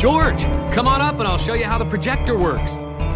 George, come on up and I'll show you how the projector works.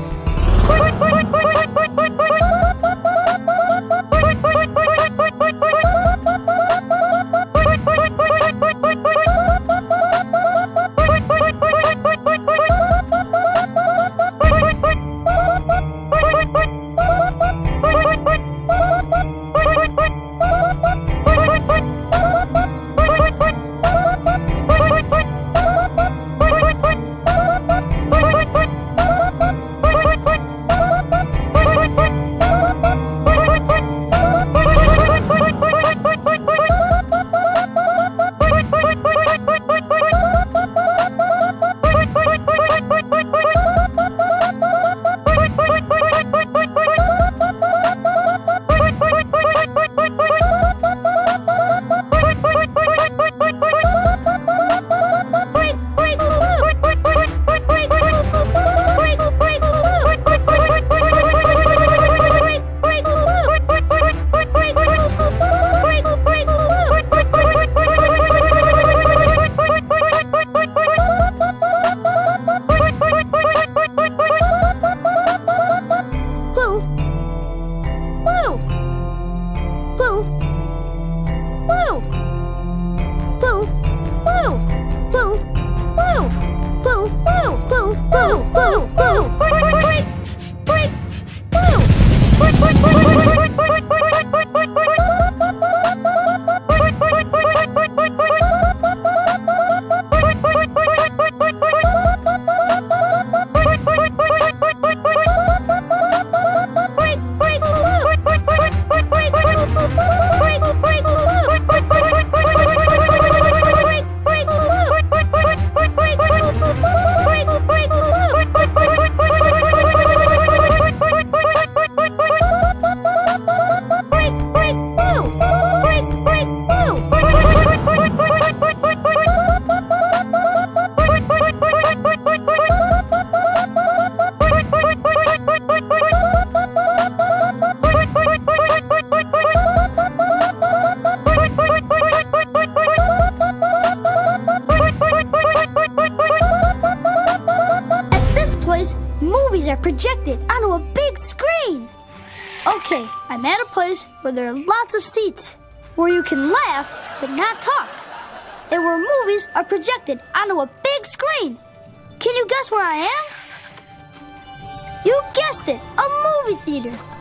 Movies are projected onto a big screen. Okay, I'm at a place where there are lots of seats, where you can laugh but not talk, and where movies are projected onto a big screen. Can you guess where I am? You guessed it, a movie theater.